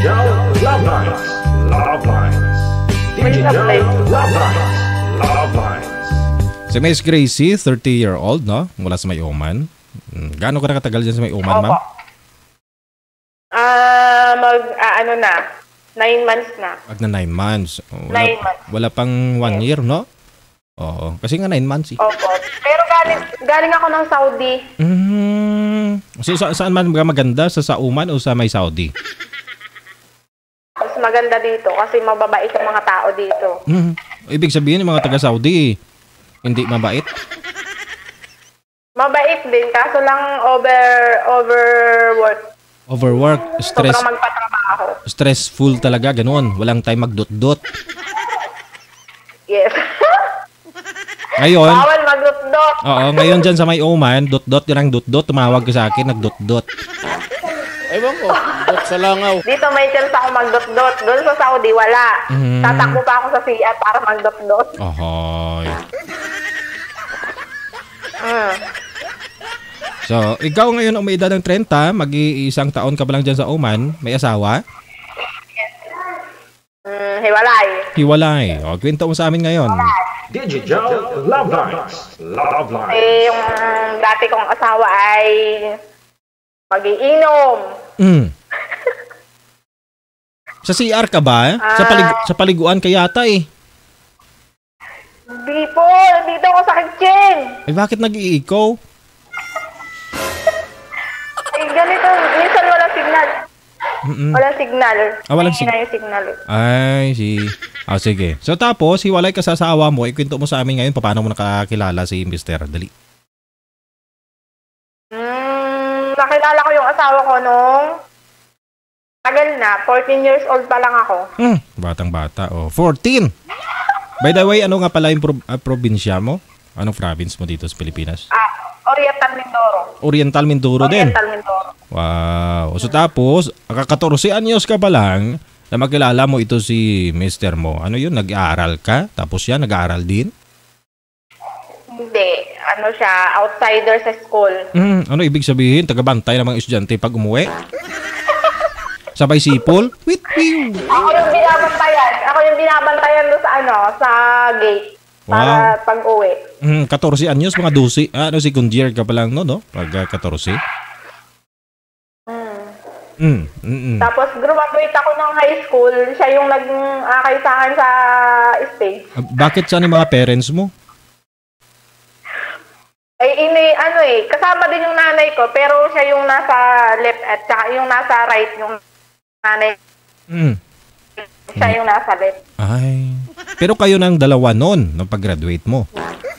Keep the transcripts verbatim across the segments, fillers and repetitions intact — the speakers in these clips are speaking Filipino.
Digital Love Lines. Love Lines. Digital Love Lines. Love Lines. Si Miss Gracie, thirty-year-old, no? Mula sa May Oman. Gaano ka nakatagal dyan sa May Oman, ma'am? Ah, mag, ah, ano na, nine months na. Pag na nine months. Wala, Nine months. wala pang one year, no? Oo. Kasi nga nine months, eh. Opo. Pero galing, galing ako ng Saudi. Mm. So, sa, saan man ba maganda? Sa sa Oman o sa May Saudi? Mas maganda dito kasi mababait ang mga tao dito. Mm. Ibig sabihin, yung mga taga-Saudi, hindi mabait? Mabait din, kaso lang over, overwork. Overwork, stress, Sobrang magpatrabaho. stressful talaga, ganun. Walang time magdot-dot. Yes. Ngayon, Bawal magdot-dot. oo, ngayon dyan sa May Oman, dot-dot, yun ang dot-dot, tumawag ka sa akin, nag-dot-dot. Ewan ko, dot sa langaw. Dito may chance ako magdot-dot. Doon sa Saudi, wala. Mm. Tatakbo pa ako sa C R para magdot-dot. Ahoy. Mm. So, ikaw ngayon ang may edad ng thirty, mag-iisang taon ka pa lang dyan sa Oman, may asawa? Mm, hiwalay. Hiwalay. O, kwento mo sa amin ngayon. Digital Love Lines. Love Lines. Eh, yung dati kong asawa ay mag-iinom. Mm. Sa C R ka ba? Sa, palig sa paliguan ka yata eh. Di po, dito ako sa kitchen. Eh bakit nag-iikaw? Eh, ganito, minsan walang signal. Mm-mm. Walang signal. Ah, walang Mahina sig- yung signal. Ay, si... Ah, sige. So tapos, hiwalay ka sa asawa mo, ikwento mo sa amin ngayon paano mo nakakilala si mister. Dali. Hmm, nakilala ko yung asawa ko nung tagal na, fourteen years old pa lang ako. Hmm, batang-bata. Oh, fourteen. By the way, ano nga pala yung pro- uh, probinsya mo? Anong province mo dito sa Pilipinas? Ah, Oriental Mindoro. Oriental Mindoro din. Oriental Mindoro. Wow. So tapos, kakatorse anyos ka pa lang na makilala mo ito si mister mo. Ano yun? Nag-aaral ka? Tapos yan, nag-aaral din? Hindi. Ano siya, outsider sa school. Hmm, ano ibig sabihin? Tagabantay ng mga estudyante pag umuwi? Sabay sipol? Wait, wait. Ako yung binabantayan. Ako yung binabantayan doon sa ano, sa gate. Para Wow. pag-uwi. Hmm, fourteen anyos, mga twelve. Ah, ano, second year ka pa lang, no? no? Pag uh, fourteen. Hmm. Hmm, mm, mm. Tapos graduate ako ng high school. Siya yung nag-akay sa akin sa stage. Ah, bakit saan yung mga parents mo? Ay, ini, ano eh, kasama din yung nanay ko, pero siya yung nasa left at saka yung nasa right, yung nanay. Hmm. Siya yung nasa left. Ay. Pero kayo ng dalawa noon nung pag-graduate mo.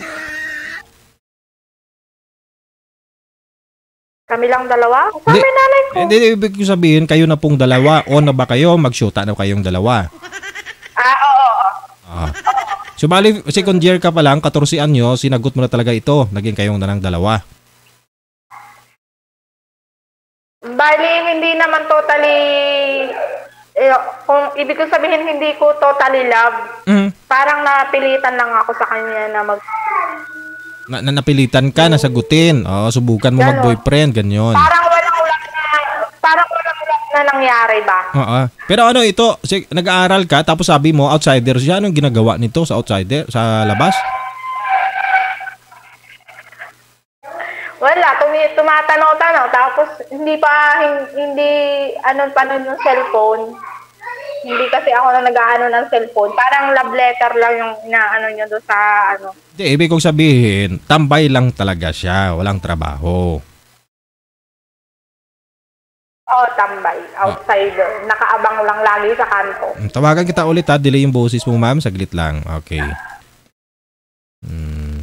Kami lang dalawa? Kasama Hindi. yung nanay ko. Hindi, ibig ko sabihin, kayo na pong dalawa. O na ba kayo? Mag-shoota na kayong dalawa. Ah, oo, oo. Ah. So, bali, second year ka pa lang, fourteen anyos, sinagot mo na talaga ito. Naging kayong na ng dalawa. Bali, hindi naman totally, eh, kung ibig ko sabihin, hindi ko totally love. Mm. Parang napilitan lang ako sa kanya na mag... Na, na napilitan ka, nasagutin. Oh, subukan mo Ganon. mag-boyfriend, ganyan. Parang walang-walang na, parang walang-walang na nangyari ba? Oo. Pero ano ito, si, nag-aaral ka, tapos sabi mo, outsider siya. Anong ginagawa nito sa outsider, sa labas? Wala, tumi tumatanaw-tanaw, tapos hindi pa, hindi, hindi ano pa nun yung cellphone. Hindi kasi ako na nag-aano ng cellphone. Parang love letter lang yung inaano niya doon sa ano. Hindi, ibig kong sabihin, tambay lang talaga siya, walang trabaho. Oh, tambay, outsider. Nakaabang lang lagi sa kanto. Tawagan kita ulit ha, delay yung boses mo ma'am, saglit lang. Okay. Hmm.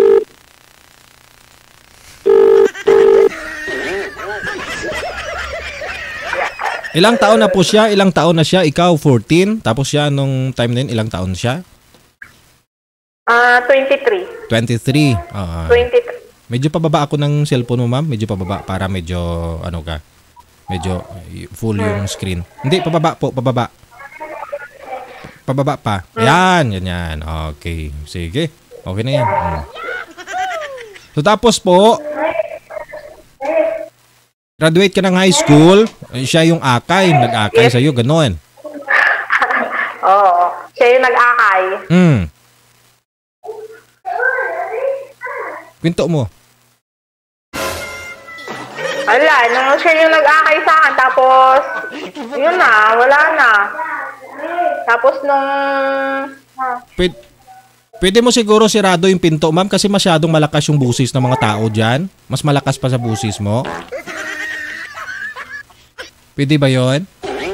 Ilang taon na po siya? Ilang taon na siya? Ikaw, fourteen? Tapos siya, nung time na yun, ilang taon siya? Ah, twenty-three. twenty-three. Ah, twenty-three. medyo pababa ako ng cellphone mo, ma'am. Medyo pababa para medyo, ano ka, medyo uh, full yung screen. Hindi, pababa po, pababa. Pababa pa. Yan, yan, yan. Okay. Sige. Okay na yan. Hmm. So, tapos po, Graduate ka ng high school, eh, siya yung akay, nag-akay sa'yo, gano'n. Oo. Siya yung nag-akay. Hmm. Kwento mo. Wala, nung siya yung nag-akay sa akin, tapos, yun na, wala na. Tapos nung... Ah, Pwede, pwede mo siguro sirado yung pinto, ma'am, kasi masyadong malakas yung busis ng mga tao dyan. Mas malakas pa sa busis mo. Pwede ba yon?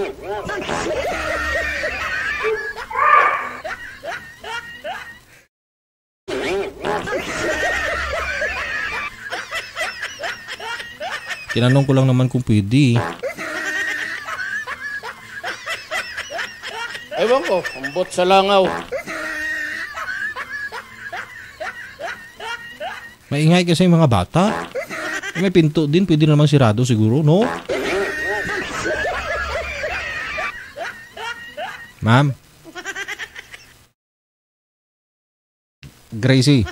Tinanong ko lang naman kung pwede. Ewan ko, ambot sa langaw. Maingay kasi yung mga bata. May pinto din, pwede naman sirado siguro, no? Ma'am? Gracie?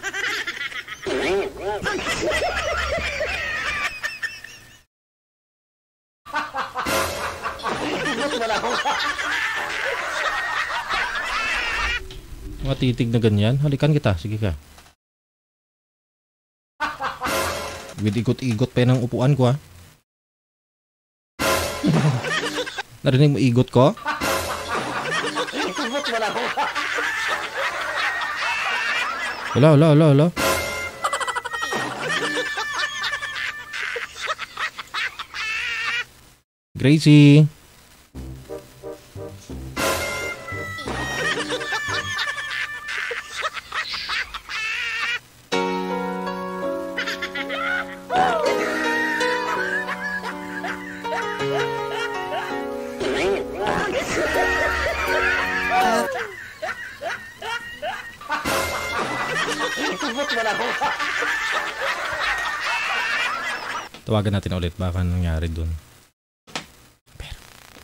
Mga titig na ganyan. Halikan kita. Sige ka. With ikot-igot pa yun ang upuan ko, ha? Narinig mo igot ko? Wala, wala, wala, wala. Gracie. Tawagan natin ulit. Baka nangyari dun. Pero...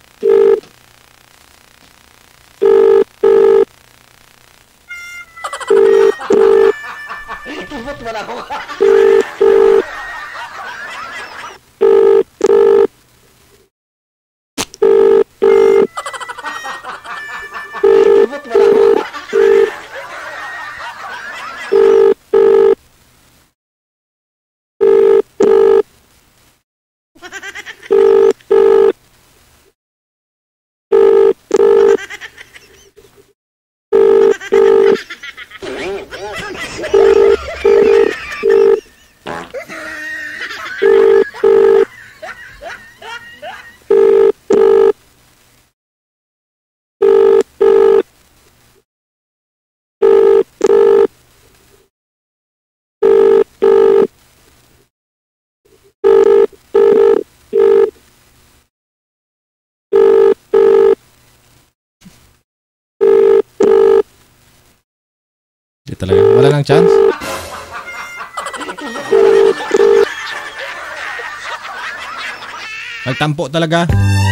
Di talaga. Wala nang chance. Nagtampo talaga.